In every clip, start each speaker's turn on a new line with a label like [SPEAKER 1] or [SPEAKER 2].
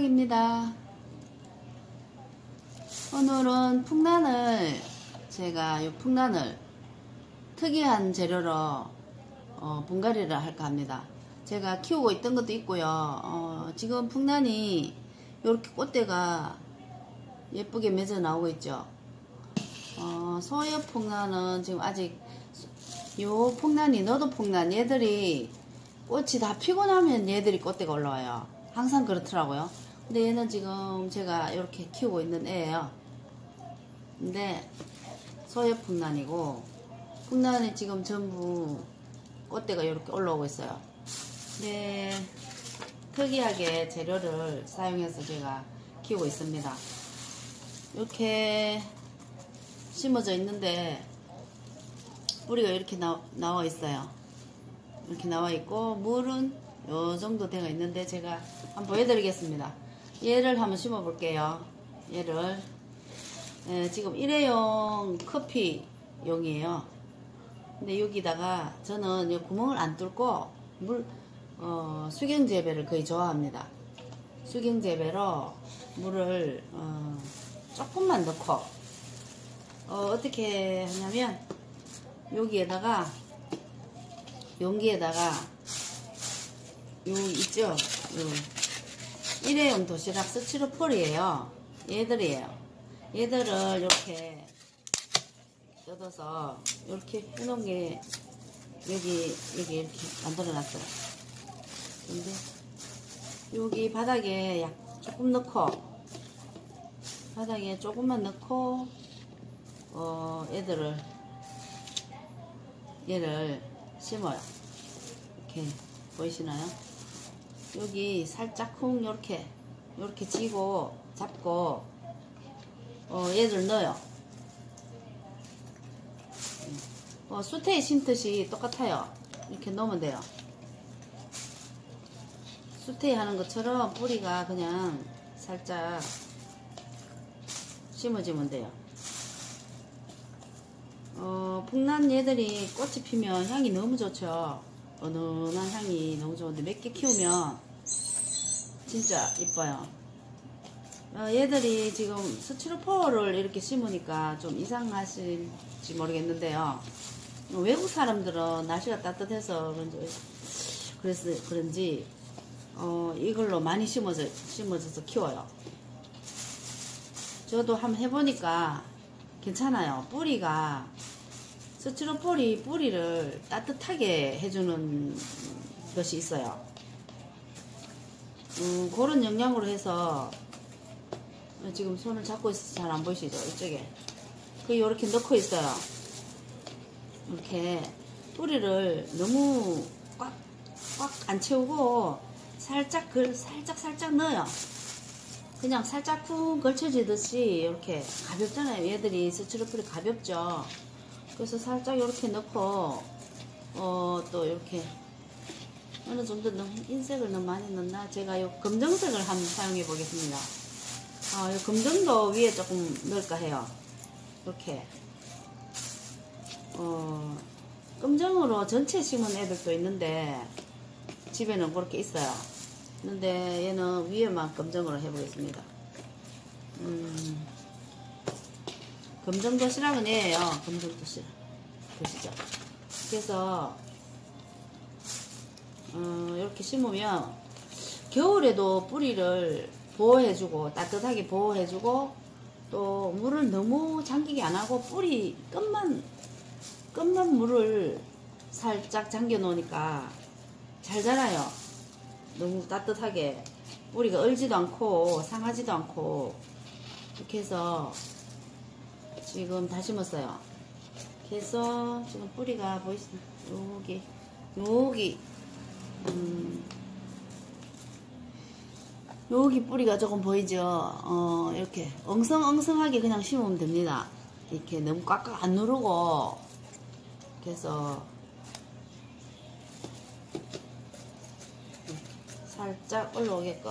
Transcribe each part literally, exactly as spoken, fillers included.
[SPEAKER 1] 풍락입니다. 오늘은 풍란을 제가 이 풍란을 특이한 재료로 어, 분갈이를 할까 합니다. 제가 키우고 있던 것도 있고요. 어, 지금 풍란이 이렇게 꽃대가 예쁘게 맺어 나오고 있죠. 어, 소엽 풍란은 지금 아직 요 풍란이 너도 풍란 얘들이 꽃이 다 피고 나면 얘들이 꽃대가 올라와요. 항상 그렇더라고요. 근데 얘는 지금 제가 이렇게 키우고 있는 애예요. 근데 소엽 풍란이고, 풍란이 지금 전부 꽃대가 이렇게 올라오고 있어요. 네, 특이하게 재료를 사용해서 제가 키우고 있습니다. 이렇게 심어져 있는데 뿌리가 이렇게 나, 나와 있어요. 이렇게 나와 있고 물은 요 정도 되어 있는데 제가 한번 보여드리겠습니다. 얘를 한번 심어 볼게요. 얘를 예, 지금 일회용 커피용이에요. 근데 여기다가 저는 이 구멍을 안 뚫고 물 어, 수경재배를 거의 좋아합니다. 수경재배로 물을 어, 조금만 넣고 어, 어떻게 하냐면 여기에다가 용기에다가 요 있죠, 요 일회용 도시락 스티로폴이에요. 얘들이에요. 얘들을 이렇게 뜯어서 이렇게 해놓은 게 여기 여기 이렇게 만들어 놨어요. 근데 여기 바닥에 약 조금 넣고 바닥에 조금만 넣고 어 얘들을 얘를 심어요. 이렇게 보이시나요? 여기 살짝 쿵 요렇게 요렇게 쥐고 잡고 어 얘를 넣어요. 어, 수태에 심듯이 똑같아요. 이렇게 넣으면 돼요. 수태에 하는 것처럼 뿌리가 그냥 살짝 심어지면 돼요. 어, 풍란 얘들이 꽃이 피면 향이 너무 좋죠. 은은한 향이 너무 좋은데 몇 개 키우면 진짜 이뻐요. 어, 얘들이 지금 스티로포를 이렇게 심으니까 좀 이상하실지 모르겠는데요. 외국 사람들은 날씨가 따뜻해서 그런지, 그래서 그런지 어, 이걸로 많이 심어져, 심어져서 키워요. 저도 한번 해보니까 괜찮아요. 뿌리가 스티로폴이 뿌리를 따뜻하게 해주는 것이 있어요. 음, 그런 영향으로 해서 지금 손을 잡고 있어서 잘 안 보이시죠? 이쪽에 그 이렇게 넣고 있어요. 이렇게 뿌리를 너무 꽉 꽉 안 채우고 살짝 그 살짝 살짝 넣어요. 그냥 살짝 쿵 걸쳐지듯이 이렇게 가볍잖아요. 얘들이 스티로폴이 가볍죠. 그래서 살짝 이렇게 넣고 어 또 이렇게 어느 정도 너무 흰색을 너무 많이 넣나? 제가 이 검정색을 한번 사용해 보겠습니다. 어, 이 검정도 위에 조금 넣을까 해요. 이렇게 어, 검정으로 전체 심은 애들도 있는데 집에는 그렇게 있어요. 근데 얘는 위에만 검정으로 해보겠습니다. 음, 검정 도시락은 얘예요. 검정 도시락 보시죠. 그래서 어, 이렇게 심으면 겨울에도 뿌리를 보호해주고 따뜻하게 보호해주고 또 물을 너무 잠기게 안하고 뿌리 끝만 끝만 물을 살짝 잠겨 놓으니까 잘 자라요. 너무 따뜻하게 뿌리가 얼지도 않고 상하지도 않고 이렇게 해서 지금 다 심었어요. 그래서 지금 뿌리가 보이시나요? 여기 여기 음, 여기 뿌리가 조금 보이죠? 어, 이렇게 엉성엉성하게 그냥 심으면 됩니다. 이렇게 너무 꽉꽉 안 누르고 그래서 살짝 올라오게끔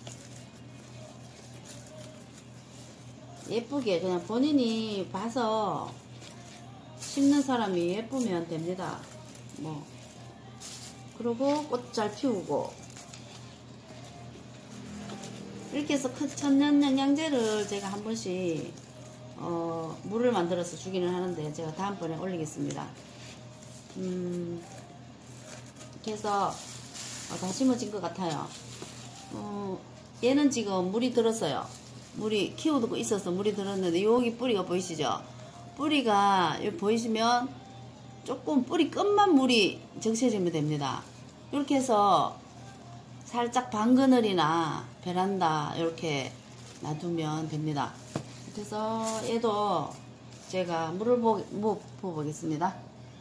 [SPEAKER 1] 예쁘게 그냥 본인이 봐서 심는 사람이 예쁘면 됩니다. 뭐 그리고 꽃 잘 피우고 이렇게 해서 큰 천연 영양제를 제가 한 번씩 어, 물을 만들어서 주기는 하는데 제가 다음번에 올리겠습니다. 음, 이렇게 해서 어, 다 심어진 것 같아요. 어, 얘는 지금 물이 들었어요. 물이 키우고 있어서 물이 들었는데 여기 뿌리가 보이시죠? 뿌리가 여기 보이시면 조금 뿌리 끝만 물이 적셔지면 됩니다. 이렇게 해서 살짝 방그늘이나 베란다 이렇게 놔두면 됩니다. 그래서 얘도 제가 물을 부, 부, 부어보겠습니다.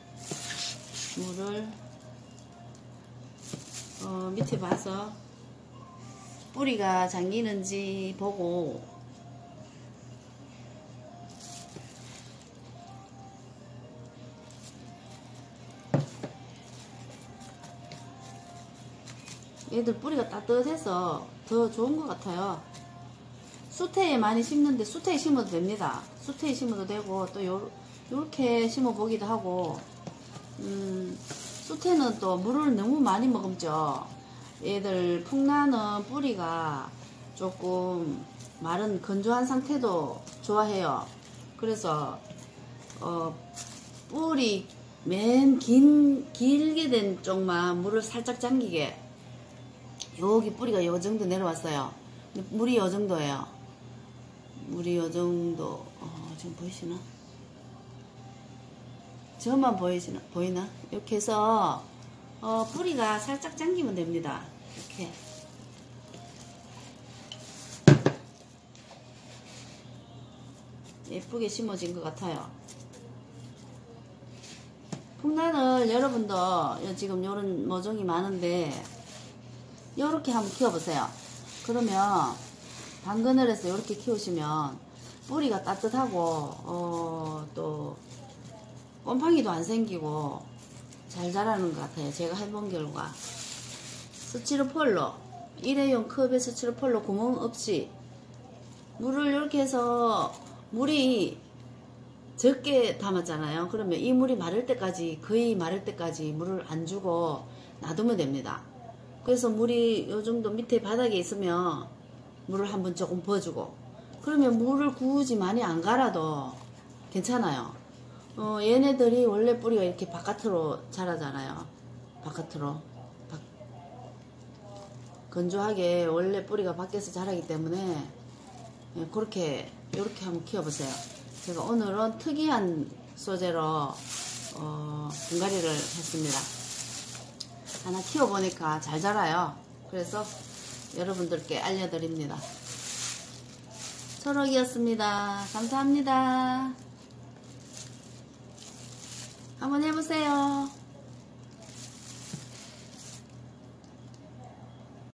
[SPEAKER 1] 물을 어, 밑에 봐서 뿌리가 잠기는지 보고 얘들 뿌리가 따뜻해서 더 좋은 것 같아요. 수태에 많이 심는데 수태에 심어도 됩니다. 수태에 심어도 되고 또 요, 요렇게 심어 보기도 하고 음, 수태는 또 물을 너무 많이 머금죠. 얘들 풍나는 뿌리가 조금 마른 건조한 상태도 좋아해요. 그래서 어, 뿌리 맨 긴, 길게 된 쪽만 물을 살짝 잠기게 여기 뿌리가 요 정도 내려왔어요. 물이 요 정도예요. 물이 요 정도. 어, 지금 보이시나? 저만 보이시나? 보이나? 이렇게 해서 어, 뿌리가 살짝 잠기면 됩니다. 이렇게. 예쁘게 심어진 것 같아요. 풍란을 여러분도 지금 요런 모종이 많은데 요렇게 한번 키워보세요. 그러면 방그늘에서 요렇게 키우시면 뿌리가 따뜻하고 어, 또 곰팡이도 안 생기고 잘 자라는 것 같아요. 제가 해본 결과 스티로폴로 일회용 컵에 스티로폴로 구멍 없이 물을 이렇게 해서 물이 적게 담았잖아요. 그러면 이 물이 마를 때까지 거의 마를 때까지 물을 안 주고 놔두면 됩니다. 그래서 물이 요 정도 밑에 바닥에 있으면 물을 한번 조금 부어주고 그러면 물을 굳이 많이 안 갈아도 괜찮아요. 어, 얘네들이 원래 뿌리가 이렇게 바깥으로 자라잖아요. 바깥으로 바, 건조하게 원래 뿌리가 밖에서 자라기 때문에 예, 그렇게 이렇게 한번 키워보세요. 제가 오늘은 특이한 소재로 어, 분갈이를 했습니다. 하나 키워보니까 잘 자라요. 그래서 여러분들께 알려드립니다. 초록이었습니다. 감사합니다. 한번 해보세요.